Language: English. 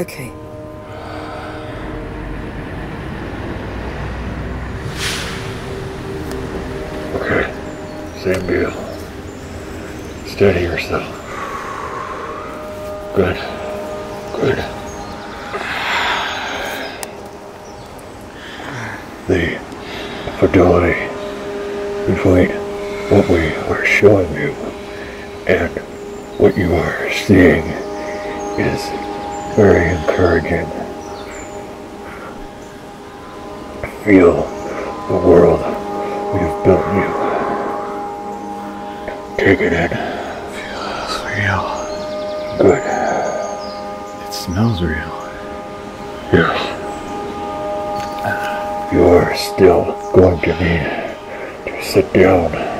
Okay. Okay. Same deal. Steady yourself. Good. Good. The fidelity between what we are showing you and what you are seeing is very encouraging. Feel the world we've built you. Take it in. Feels real. Good. It smells real. Yes. You are still going to need to sit down